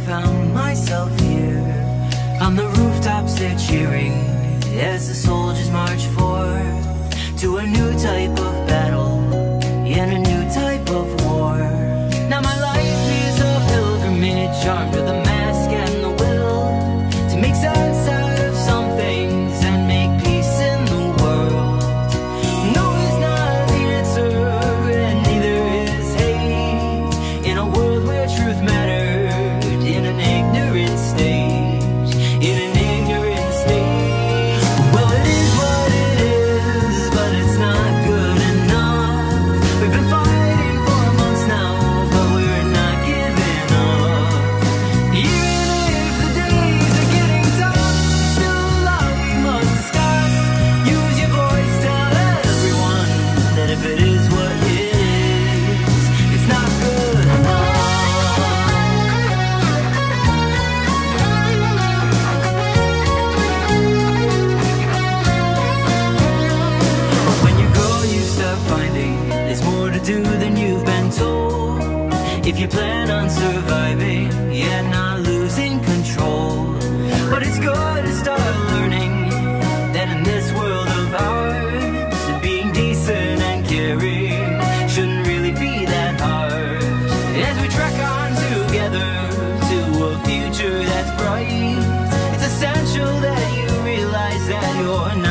found myself here. On the rooftops they're cheering as the soldiers march forth to a new type of battle and a new type of war. Now my life is a pilgrimage, armed with a mask and the will to make sense out of some things and make peace in the world. No is not the answer, and neither is hate, in a world where truth mattered in an ignorant stage, in an ignorant stage. Well, it is what it is, but it's not good enough. We've been fighting for months now, but we're not giving up. Even if the days are getting tough, still a lot we must discuss. Use your voice, tell everyone that if it is what it is, it's not good enough. When you grow, you start finding there's more to do than you've been told. If you plan on surviving, yeah, not losing control. But it's good to start learning that in this world of ours, being decent and caring shouldn't really be that hard. As we trek on together to a future that's bright, it's essential that you realize that you're